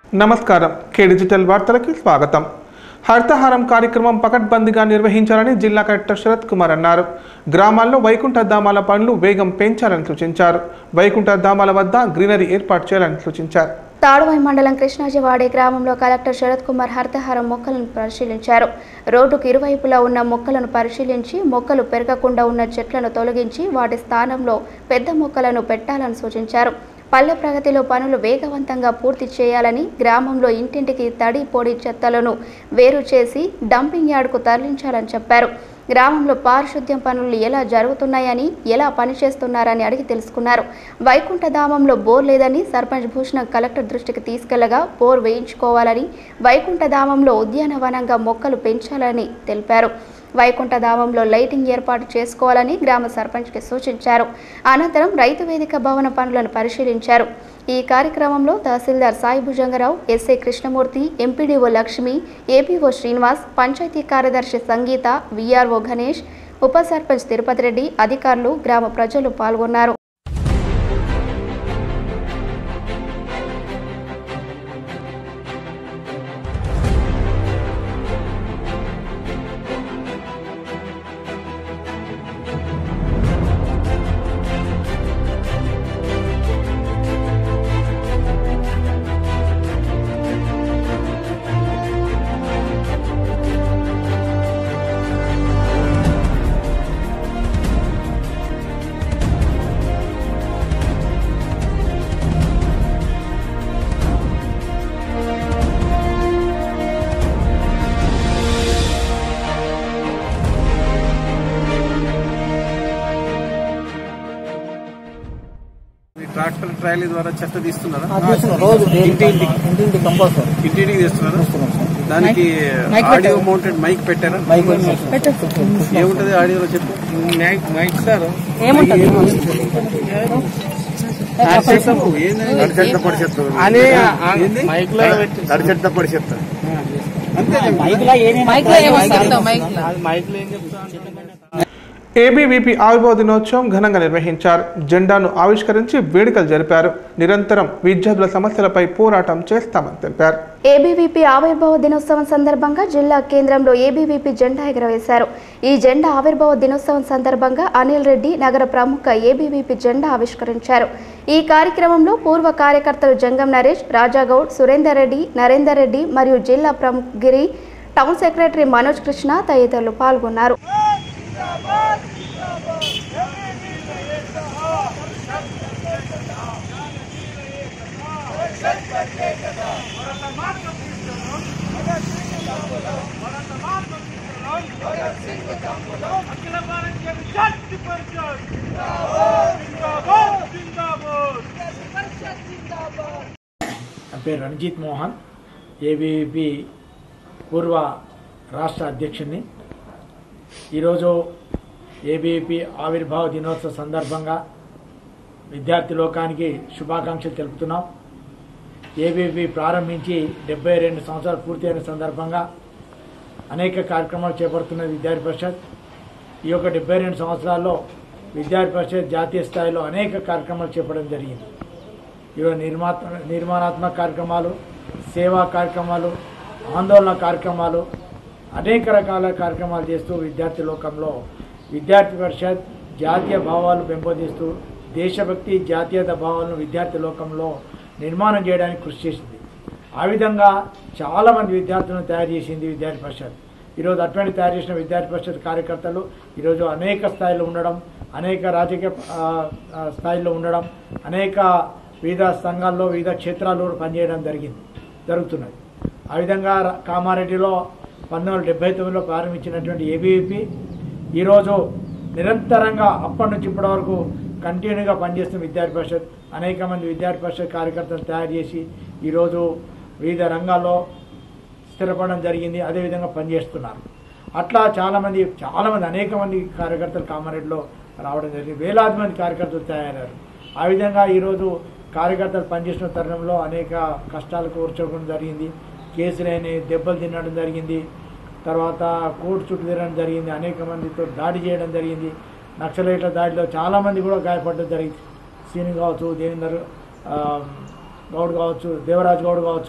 నమస్కారం కే డిజిటల్ వార్తలకి స్వాగతం. హరితహారం కార్యక్రమం పకడ్బందీగా నిర్వహించాలని జిల్లా కలెక్టర్ శరత్ కుమార్ అన్నారు. గ్రామాల్లో వైకుంఠ ధామాల పనులు వేగం పెంచాలని సూచించారు. వైకుంఠ ధామాల వద్ద గ్రీనరీ ఏర్పాటు చేయాలని సూచించారు. తాడువాయి మండలం కృష్ణాజివాడే గ్రామంలో కలెక్టర్ శరత్ కుమార్ హరితహారం మొక్కలను పరిశీలించారు. రోడ్డుకు ఇరువైపులా ఉన్న మొక్కలను పరిశీలించి మొక్కలు పెరగకుండా ఉన్న చెట్లను తొలగించి వాటి స్థానంలో పెద్ద మొక్కలను పెట్టాలని సూచించారు. పల్లె ప్రగతిలో పనులు వేగవంతంగా పూర్తి చేయాలని, గ్రామంలో ఇంటింటికి తడి పొడి చెత్తలను వేరు చేసి డంపింగ్ యార్డుకు తరలించాలని చెప్పారు. గ్రామంలో పారిశుద్ధ్యం పనులు ఎలా జరుగుతున్నాయని, ఎలా పనిచేస్తున్నారని అడిగి తెలుసుకున్నారు. వైకుంఠధామంలో బోర్ లేదని సర్పంచ్ భూషణం కలెక్టర్ దృష్టికి తీసుకెళ్లగా బోర్ వేయించుకోవాలని, వైకుంఠధామంలో ఉద్యానవనంగా మొక్కలు పెంచాలని తెలిపారు. వైకుంఠధామంలో లైటింగ్ ఏర్పాటు చేసుకోవాలని గ్రామ సర్పంచ్కి సూచించారు. అనంతరం రైతు వేదిక భవన పనులను పరిశీలించారు. ఈ కార్యక్రమంలో తహసీల్దార్ Sai Bhujangarao, SI Krishnamurthy, MPDO Lakshmi, APO Srinivas, panchayat కార్యదర్శి సంగీత, వీఆర్ఓ గణేష్, ఉప సర్పంచ్ తిరుపతి రెడ్డి, అధికారులు, గ్రామ ప్రజలు పాల్గొన్నారు. ట్రాక్టర్ ట్రాలీ ద్వారా చెత్త తీస్తున్నారా? ఇంటింటికి కంపల్సరీ ఇంటింటికి తీస్తున్నారా? దానికి ఆడియో మౌంటెడ్ మైక్ పెట్టారా? ఏముంటది ఆడియోలో చెప్పు. మైక్ సార్ తడి చెత్త ఏబీవీపీ ఆవిర్భావ దినోత్సవం ఘనంగా నిర్వహించారు. జెండాను ఆవిష్కరించి వేడుకలు జరిపారు. నిరంతరం విద్యార్థుల సమస్యలపై పోరాటం చేస్తామని తెలిపారు. ఏబీవీపీ ఆవిర్భావ దినోత్సవం సందర్భంగా జిల్లా కేంద్రంలో ఏబీవీపీ జెండా ఎగురవేశారు. ఈ జెండా ఆవిర్భావ దినోత్సవం సందర్భంగా అనిల్ రెడ్డి నగర ప్రముఖ ఏబీవీపీ జెండా ఆవిష్కరించారు. ఈ కార్యక్రమంలో పూర్వ కార్యకర్తలు జంగం నరేష్, రాజాగౌడ్, సురేందర్ రెడ్డి, నరేందర్ రెడ్డి మరియు జిల్లా ప్రముఖ గిరి, టౌన్ సెక్రటరీ మనోజ్ కృష్ణ తదితరులు పాల్గొన్నారు. నా పేరు రణజిత్ మోహన్, ఏబీవీపీ పూర్వ రాష్ట్ర అధ్యక్షుడిని. ఈరోజు ఏబీవీపీ ఆవిర్భావ దినోత్సవ సందర్భంగా విద్యార్థి లోకానికి శుభాకాంక్షలు తెలుపుతున్నాం. ఏబీవీపీ ప్రారంభించి 72 సంవత్సరాలు పూర్తయిన సందర్భంగా అనేక కార్యక్రమాలు చేపడుతున్న విద్యార్థి పరిషత్. ఈ యొక్క 72 సంవత్సరాల్లో విద్యార్థి పరిషత్ జాతీయ స్థాయిలో అనేక కార్యక్రమాలు చేపట్టడం జరిగింది. ఈరోజు నిర్మాణాత్మక కార్యక్రమాలు, సేవా కార్యక్రమాలు, ఆందోళన కార్యక్రమాలు, అనేక రకాల కార్యక్రమాలు చేస్తూ విద్యార్థి లోకంలో విద్యార్థి పరిషత్ జాతీయ భావాలు పెంపొందిస్తూ దేశభక్తి, జాతీయత భావాలను విద్యార్థి లోకంలో నిర్మాణం చేయడానికి కృషి చేసింది. ఆ విధంగా చాలామంది విద్యార్థులను తయారు చేసింది విద్యార్థి పరిషత్. ఈరోజు అటువంటి తయారు చేసిన విద్యార్థి పరిషత్ కార్యకర్తలు ఈరోజు అనేక స్థాయిలో ఉండడం, అనేక రాజకీయ స్థాయిలో ఉండడం, అనేక వివిధ సంఘాల్లో వివిధ క్షేత్రాల్లో పనిచేయడం జరుగుతున్నది. ఆ విధంగా కామారెడ్డిలో 1979లో ప్రారంభించినటువంటి ఏబీవీపీ ఈరోజు నిరంతరంగా అప్పటి నుంచి ఇప్పటి వరకు కంటిన్యూగా పనిచేస్తున్న విద్యార్థి పరిషత్ అనేక మంది విద్యార్థి పరిషత్ కార్యకర్తలు తయారు చేసి ఈరోజు వివిధ రంగాల్లో స్థిరపడడం జరిగింది. అదేవిధంగా పనిచేస్తున్నారు. అట్లా చాలామంది అనేక మంది కార్యకర్తలు కామారెడ్డిలో రావడం జరిగింది. వేలాది మంది కార్యకర్తలు తయారయ్యారు. ఆ విధంగా ఈరోజు కార్యకర్తలు పనిచేసిన తరుణంలో అనేక కష్టాలకు ఓర్చుకోవడం జరిగింది. కేసులైన దెబ్బలు తినడం జరిగింది. తర్వాత కోర్టు చుట్టూ తిరగడం జరిగింది. అనేక మందితో దాడి చేయడం జరిగింది. నక్సలైట్ల దాడిలో చాలామంది కూడా గాయపడడం జరిగింది. సీని కావచ్చు, దేవేందర్ గౌడ్ కావచ్చు, దేవరాజ్ గౌడ్ కావచ్చు,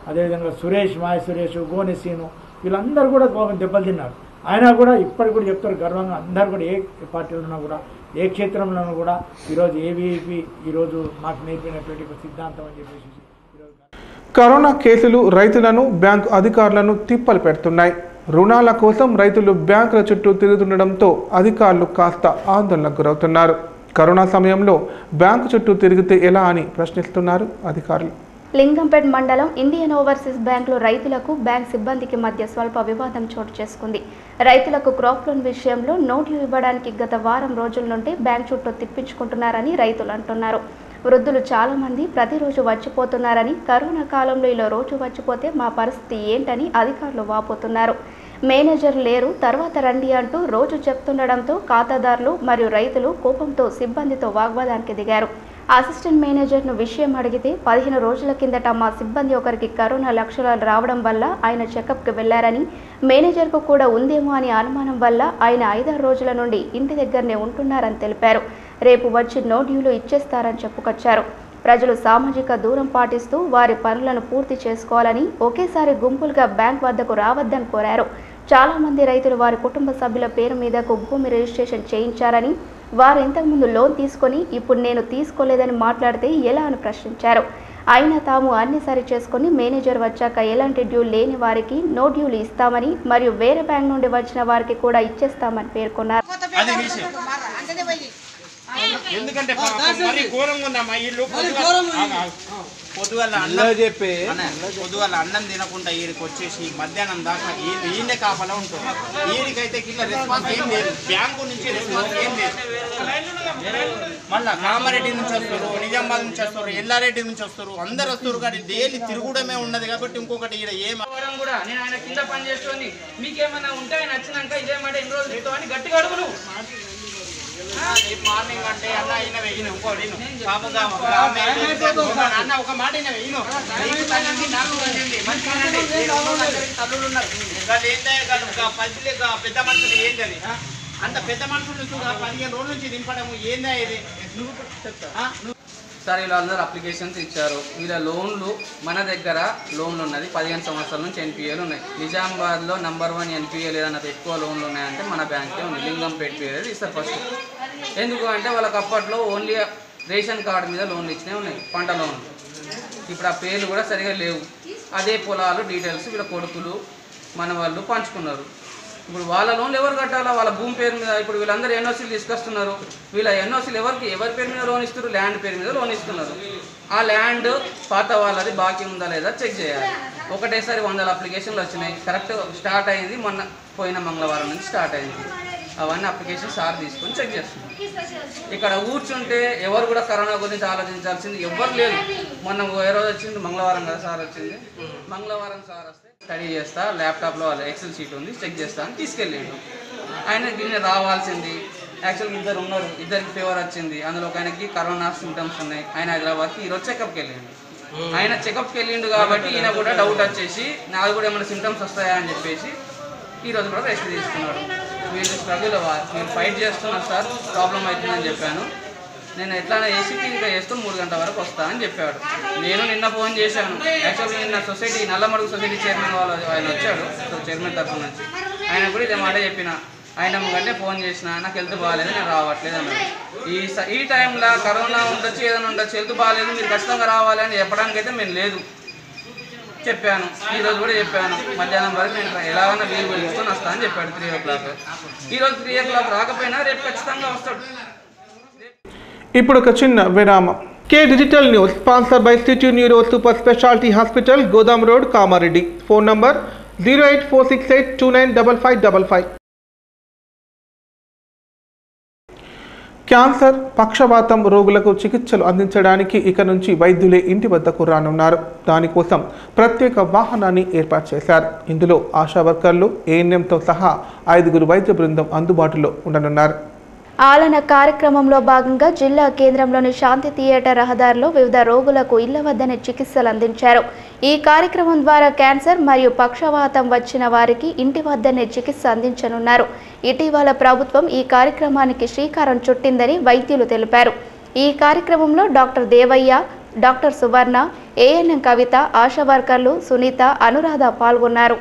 అదేవిధంగా సురేష్ మాయ సురేష్ గోనె సీను వీళ్ళందరూ కూడా దెబ్బలు తిన్నారు. ఆయన కూడా ఇప్పటికి కూడా చెప్తారు గర్వంగా, అందరూ కూడా ఏ పార్టీలో ఉన్నా కూడా ఏ క్షేత్రంలోనూ కూడా ఈరోజు ఏబీవీపీ ఈరోజు మాకు నేర్పినటువంటి ఒక సిద్ధాంతం అని చెప్పేసి. కరోనా కేసులు రైతులను బ్యాంకు అధికారులను తిప్పలు పెడుతున్నాయి. రుణాల కోసం రైతులు బ్యాంకుల చుట్టూ తిరుగుతుండడంతో అధికారులు కాస్త ఆందోళనకు గురవుతున్నారు. కరోనా సమయంలో బ్యాంకు చుట్టూ తిరిగితే ఎలా అని ప్రశ్నిస్తున్నారు అధికారులు. లింగంపేట్ మండలం ఇండియన్ ఓవర్సీస్ బ్యాంకులో రైతులకు బ్యాంక్ సిబ్బందికి మధ్య స్వల్ప వివాదం చోటు చేసుకుంది. రైతులకు క్రాప్ లోన్ విషయంలో నోట్లు ఇవ్వడానికి గత వారం రోజుల నుండి బ్యాంక్ చుట్టూ తిప్పించుకుంటున్నారని రైతులు అంటున్నారు. వృద్ధులు చాలా మంది ప్రతిరోజు వచ్చిపోతున్నారని, కరోనా కాలంలో ఇలా రోజు వచ్చిపోతే మా పరిస్థితి ఏంటని అధికారులు వాపోతున్నారు. మేనేజర్ లేరు, తర్వాత రండి అంటూ రోజు చెప్తుండడంతో ఖాతాదారులు మరియు రైతులు కోపంతో సిబ్బందితో వాగ్వాదానికి దిగారు. అసిస్టెంట్ మేనేజర్ను విషయం అడిగితే 15 రోజుల కిందట మా సిబ్బంది ఒకరికి కరోనా లక్షణాలు రావడం వల్ల ఆయన చెకప్కి వెళ్లారని, మేనేజర్కు కూడా ఉందేమో అని అనుమానం వల్ల ఆయన 5-6 రోజుల నుండి ఇంటి దగ్గరనే ఉంటున్నారని తెలిపారు. రేపు వచ్చి నో డ్యూలు ఇచ్చేస్తారని చెప్పుకొచ్చారు. ప్రజలు సామాజిక దూరం పాటిస్తూ వారి పనులను పూర్తి చేసుకోవాలని, ఒకేసారి గుంపులుగా బ్యాంక్ వద్దకు రావద్దని కోరారు. చాలా మంది రైతులు వారి కుటుంబ సభ్యుల పేరు మీదకు భూమి రిజిస్ట్రేషన్ చేయించారని, వారు ఇంతకుముందు లోన్ తీసుకొని ఇప్పుడు నేను తీసుకోలేదని మాట్లాడితే ఎలా అని ప్రశ్నించారు. అయినా తాము అన్ని సరి చేసుకుని మేనేజర్ వచ్చాక ఎలాంటి డ్యూ లేని వారికి నో డ్యూలు ఇస్తామని, మరియు వేరే బ్యాంక్ నుండి వచ్చిన వారికి కూడా ఇచ్చేస్తామని పేర్కొన్నారు. ఎందుకంటే ఘోరంగా ఉందమ్మా ఇల్లు. పొద్దుగల అన్నం తినకుండా ఈడికి వచ్చేసి మధ్యాహ్నం దాకా ఈయనే కాపలా ఉంటుంది. ఈయనకైతే కింద రెస్పాన్స్ ఏం లేదు, బ్యాంకు నుంచి రెస్పాన్స్ ఏం లేదు. మళ్ళా కామారెడ్డి నుంచి వస్తారు, నిజామాబాద్ నుంచి వస్తారు, ఎల్లారెడ్డి నుంచి వస్తారు, అందరు వస్తారు. కానీ డైలీ తిరుగుడమే ఉన్నది. కాబట్టి ఇంకొకటి ఈడ కూడా నేను ఆయన కింద పని చేస్తుంది, మీకేమన్నా ఉంటే ఆయన వచ్చినాక ఇదే మాట ఎన్ని రోజులు చెప్తామని గట్టిగా అడుగులు. మార్నింగ్ అంటే అన్న అయిన వెయ్యి ఇంకోటి అన్న ఒక మాట అయిన వెయ్యి తల్లులు ఉన్నారు. పెద్ద మనుషులు ఏంటది అంత పెద్ద మనుషులు 15 రోజుల నుంచి దింపడము ఏందా ఇది సార్? వీళ్ళందరూ అప్లికేషన్స్ ఇచ్చారు. వీళ్ళ లోన్లు మన దగ్గర లోన్లు ఉన్నది 15 సంవత్సరాల నుంచి ఎన్పిఏలు ఉన్నాయి. నిజామాబాద్లో నెంబర్ 1 ఎన్పిఏ లేదన్నది ఎక్కువ లోన్లు ఉన్నాయంటే మన బ్యాంకే ఉంది. లింగంపేట పేరు ఇస్తారు ఫస్ట్. ఎందుకు అంటే వాళ్ళకి అప్పట్లో ఓన్లీ రేషన్ కార్డు మీద లోన్లు ఇచ్చినవి ఉన్నాయి, పంట లోన్లు. ఇప్పుడు ఆ పేర్లు కూడా సరిగా లేవు. అదే పొలాలు డీటెయిల్స్ వీళ్ళ కొడుకులు మన వాళ్ళు పంచుకున్నారు. ఇప్పుడు వాళ్ళ లోన్లు ఎవరు కట్టాలా? వాళ్ళ భూమి పేరు మీద. ఇప్పుడు వీళ్ళందరూ ఎన్ఓసీలు తీసుకొస్తున్నారు. వీళ్ళ ఎన్ఓసీలు ఎవరి పేరు మీద లోన్ ఇస్తారు? ల్యాండ్ పేరు మీద లోన్ ఇస్తున్నారు. ఆ ల్యాండ్ పాత వాళ్ళది బాకీ ఉందా లేదా చెక్ చేయాలి. ఒకటేసారి 100 అప్లికేషన్లు వచ్చినాయి. కరెక్ట్ స్టార్ట్ అయింది మొన్న పోయిన మంగళవారం నుంచి స్టార్ట్ అయింది. అవన్నీ అప్లికేషన్ సార్ తీసుకొని చెక్ చేస్తున్నాం. ఇక్కడ కూర్చుంటే ఎవరు కూడా కరోనా గురించి ఆలోచించాల్సింది ఎవ్వరు లేదు. మొన్న ఏ రోజు వచ్చింది? మంగళవారం కదా సార్ వచ్చింది. మంగళవారం సార్ వస్తే స్టడీ చేస్తా, ల్యాప్టాప్లో వాళ్ళ ఎక్సెల్ షీట్ ఉంది చెక్ చేస్తా అని తీసుకెళ్ళాడు. ఆయన గిన్నె రావాల్సింది. యాక్చువల్గా 2 ఉన్నారు, 2కి ఫీవర్ వచ్చింది. అందులో ఒక ఆయనకి కరోనా సింటమ్స్ ఉన్నాయి. ఆయన హైదరాబాద్కి ఈరోజు చెకప్కి వెళ్ళిండు. ఆయన చెకప్కి వెళ్ళిండు కాబట్టి ఈయన కూడా డౌట్ వచ్చేసి నాకు కూడా ఏమైనా సింటమ్స్ వస్తాయా అని చెప్పేసి ఈరోజు కూడా రెస్ట్ తీసుకున్నాడు. వీళ్ళు స్ట్రగుల్ నేను ఫైట్ చేస్తున్నాను సార్, ప్రాబ్లం అవుతుందని చెప్పాను. నేను ఎట్లా ఏసీ ఇంకా వేసుకొని 3 గంటల వరకు వస్తా అని చెప్పాడు. నేను నిన్న ఫోన్ చేశాను. యాక్చువల్గా నిన్న సొసైటీ నల్లమడుగు సొసైటీ చైర్మన్ వాళ్ళు ఆయన వచ్చాడు, చైర్మన్ తరఫు నుంచి. ఆయన కూడా ఇదే మాట చెప్పిన. ఆయన కంటే ఫోన్ చేసిన, నాకు హెల్త్ బాగాలేదు, నేను రావట్లేదు అన్నాడు. ఈ టైంలో కరోనా ఉండొచ్చు, ఏదైనా ఉండొచ్చు, హెల్త్ బాగాలేదు మీరు ఖచ్చితంగా రావాలి అని చెప్పడానికైతే మేము లేదు చెప్పాను. ఈరోజు కూడా చెప్పాను మధ్యాహ్నం వరకు నేను ఎలాగైనా వీలు తీసుకొని వస్తా అని చెప్పాడు 3 o'clock. ఈరోజు 3 o'clock రాకపోయినా రేపు ఖచ్చితంగా వస్తాడు. ఇప్పుడు ఒక చిన్న విరామం. K digital news sponsor by city neuro super speciality hospital, Godam road, Kamareddy. Phone number 08468295555. Cancer, పక్షవాతం రోగులకు చికిత్సలు అందించడానికి ఇక నుంచి వైద్యులే ఇంటి వద్దకు రానున్నారు. దానికోసం ప్రత్యేక వాహనాన్ని ఏర్పాటు చేశారు. ఇందులో ఆశా వర్కర్లు, ఏఎన్ఎంతో సహా 5 వైద్య బృందం అందుబాటులో ఉండనున్నారు. ఆలన కార్యక్రమంలో భాగంగా జిల్లా కేంద్రంలోని శాంతి థియేటర్ రహదారిలో వివిధ రోగులకు ఇళ్ల వద్దనే చికిత్సలు అందించారు. ఈ కార్యక్రమం ద్వారా క్యాన్సర్ మరియు పక్షవాతం వచ్చిన వారికి ఇంటి వద్దనే చికిత్స అందించనున్నారు. ఇటీవల ప్రభుత్వం ఈ కార్యక్రమానికి శ్రీకారం చుట్టిందని వైద్యులు తెలిపారు. ఈ కార్యక్రమంలో doctor Devaiah, doctor Suvarna, ANM Kavitha, Asha వర్కర్లు సునీత, అనురాధ పాల్గొన్నారు.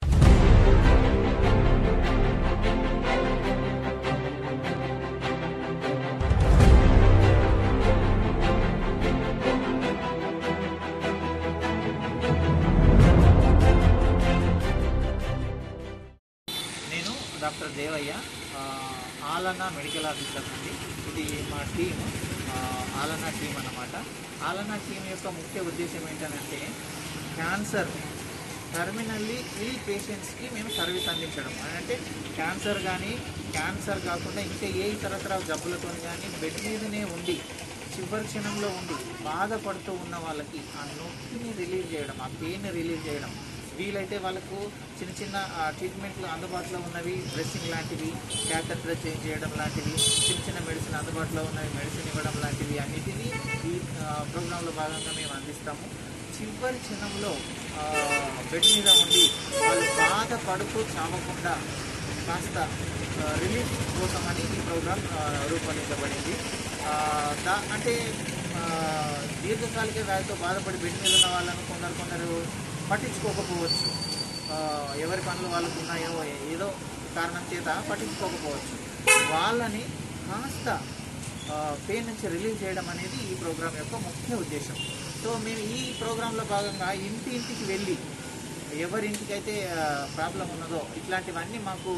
డాక్టర్ దేవయ్య, ఆలనా మెడికల్ ఆఫీసర్ నుండి. ఇది మా టీం, ఆలనా టీం అన్నమాట. ఆలనా టీం యొక్క ముఖ్య ఉద్దేశం ఏంటంటే క్యాన్సర్ టర్మినల్లీ ఇల్ పేషెంట్స్కి మేము సర్వీస్ అందించడం. అంటే క్యాన్సర్ కానీ, క్యాన్సర్ కాకుండా ఇంకా ఏ ఇతరతర జబ్బులతో కానీ బెడ్ మీదనే ఉండి చివరి క్షణంలో ఉండి బాధపడుతూ ఉన్న వాళ్ళకి ఆ నొప్పిని రిలీవ్ చేయడం, ఆ పెయిన్ రిలీవ్ చేయడం, వీలైతే వాళ్ళకు చిన్న చిన్న ట్రీట్మెంట్లు అందుబాటులో ఉన్నవి, డ్రెస్సింగ్ లాంటివి, క్యాథెటర్ చేంజ్ చేయడం లాంటివి, చిన్న చిన్న మెడిసిన్ అందుబాటులో ఉన్నవి, మెడిసిన్ ఇవ్వడం లాంటివి అన్నిటినీ ఈ ప్రోగ్రాంలో భాగంగా మేము అందిస్తాము. చివరి క్షణంలో బెడ్ మీద ఉండి వాళ్ళు బాధపడుతూ చావకుండా కాస్త రిలీఫ్ కోసమని ఈ ప్రోగ్రాం రూపొందించబడింది. అంటే దీర్ఘకాలిక వ్యాధితో బాధపడి బెడ్ మీద ఉన్న వాళ్ళను కొందరు పట్టించుకోకపోవచ్చు, ఎవరి పనులు వాళ్ళకు ఉన్నాయో ఏదో కారణం చేత పట్టించుకోకపోవచ్చు. వాళ్ళని కాస్త పెయిన్ నుంచి రిలీవ్ చేయడం అనేది ఈ ప్రోగ్రాం యొక్క ముఖ్య ఉద్దేశం. సో మేము ఈ ప్రోగ్రాంలో భాగంగా ఇంటికి వెళ్ళి ఎవరింటికి అయితే ప్రాబ్లం ఉన్నదో ఇట్లాంటివన్నీ మాకు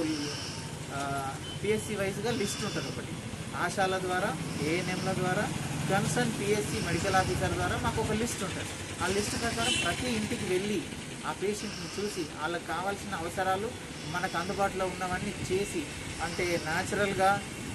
పిఎస్సి వైజ్గా లిస్ట్ ఉంటుంది. ఒకటి ఆశాల ద్వారా, ఏఎన్ఎంల ద్వారా, కన్సర్న్ పిఎస్సి మెడికల్ ఆఫీసర్ ద్వారా మాకు ఒక లిస్ట్ ఉంటుంది. ఆ లిస్ట్ ప్రకారం ప్రతి ఇంటికి వెళ్ళి ఆ పేషెంట్ని చూసి వాళ్ళకి కావాల్సిన అవసరాలు మనకు అందుబాటులో ఉన్నవన్నీ చేసి, అంటే న్యాచురల్గా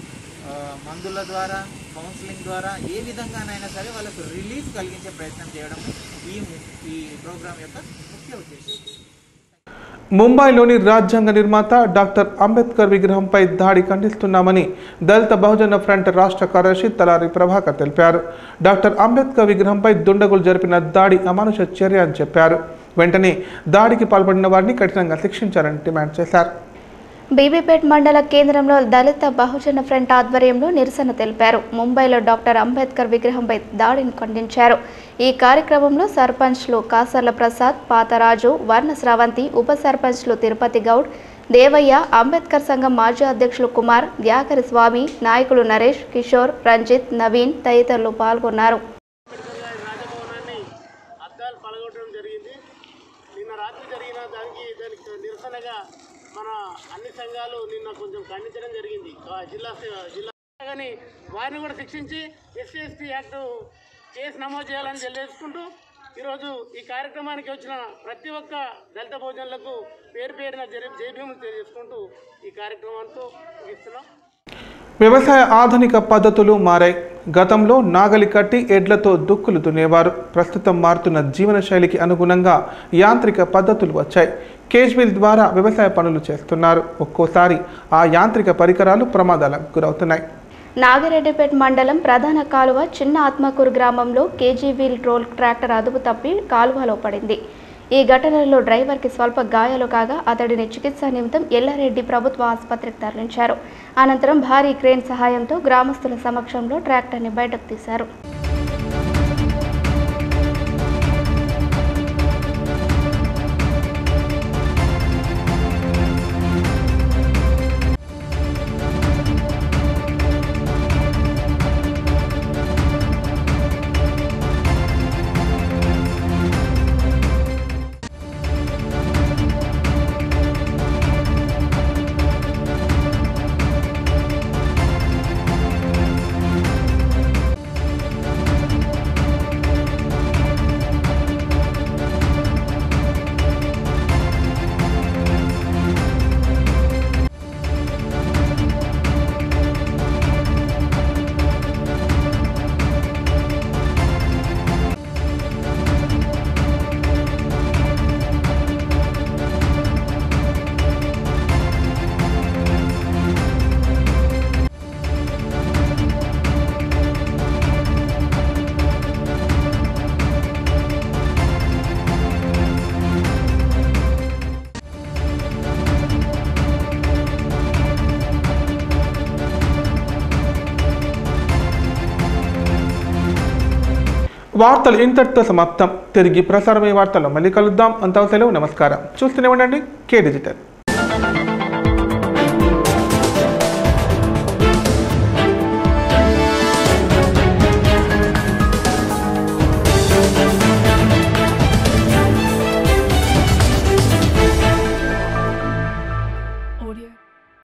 మందుల ద్వారా, కౌన్సిలింగ్ ద్వారా ఏ విధంగానైనా సరే వాళ్ళకు రిలీఫ్ కలిగించే ప్రయత్నం చేయడం ఈ ప్రోగ్రాం యొక్క ముఖ్య ఉద్దేశం. ముంబైలోని రాజ్యాంగ నిర్మాత డాక్టర్ అంబేద్కర్ విగ్రహంపై దాడి ఖండిస్తున్నామని దళిత బహుజన ఫ్రంట్ రాష్ట్ర కార్యదర్శి తలారి ప్రభాకర్ తెలిపారు. డాక్టర్ అంబేద్కర్ విగ్రహంపై దుండగులు జరిపిన దాడి అమానుష చర్య అని చెప్పారు. వెంటనే దాడికి పాల్పడిన వారిని కఠినంగా శిక్షించాలని డిమాండ్ చేశారు. బీబీపేట్ మండల కేంద్రంలో దళిత బహుజన ఫ్రంట్ ఆధ్వర్యంలో నిరసన తెలిపారు. ముంబైలో డాక్టర్ అంబేద్కర్ విగ్రహంపై దాడిని ఖండించారు. ఈ కార్యక్రమంలో సర్పంచ్లు కాసర్ల ప్రసాద్, పాతరాజు, వర్ణ స్రవంతి, ఉప సర్పంచ్లు తిరుపతి గౌడ్, దేవయ్య, అంబేద్కర్ సంఘం మాజీ అధ్యక్షులు కుమార్, ధ్యాకరి స్వామి, నాయకులు నరేష్, కిషోర్, రంజిత్, నవీన్ తదితరులు పాల్గొన్నారు. మన అన్ని సంఘాలు నిన్న కొంచెం ఖండించడం జరిగింది. జిల్లా కానీ వారిని కూడా శిక్షించి ఎస్సీ ఎస్టీ యాక్ట్ కేసు నమోదు చేయాలని తెలియజేసుకుంటూ ఈరోజు ఈ కార్యక్రమానికి వచ్చిన ప్రతి ఒక్క దళిత భోజనాలకు పేరున జైభీములు తెలియజేసుకుంటూ ఈ కార్యక్రమంతో ముగిస్తున్నాం. వ్యవసాయ ఆధునిక పద్ధతులు మారాయి. గతంలో నాగలి కట్టి ఎడ్లతో దుక్కులు దున్నేవారు. ప్రస్తుతం మారుతున్న జీవనశైలికి అనుగుణంగా యాంత్రిక పద్ధతులు వచ్చాయి. కేజ్వీల్ ద్వారా వ్యవసాయ పనులు చేస్తున్నారు. ఒక్కోసారి ఆ యాంత్రిక పరికరాలు ప్రమాదాలకు గురవుతున్నాయి. నాగిరెడ్డిపేట మండలం ప్రధాన కాలువ చిన్న ఆత్మకూరు గ్రామంలో కేజీవీల్ రోల్ ట్రాక్టర్ అదుపు తప్పి కాలువలో పడింది. ఈ ఘటనలో డ్రైవర్కి స్వల్ప గాయాలు కాగా అతడిని చికిత్స నిమిత్తం ఎల్లారెడ్డి ప్రభుత్వ ఆసుపత్రికి తరలించారు. అనంతరం భారీ క్రేన్ సహాయంతో గ్రామస్తుల సమక్షంలో ట్రాక్టర్ని బయటకు తీశారు. వార్తలు ఇంతటితో సమాప్తం. తిరిగి ప్రసారమయ్యే వార్తల్లో మళ్ళీ కలుద్దాం. అంతవరకు సెలవు. నమస్కారం. చూస్తూనే ఉండండి కే డిజిటల్.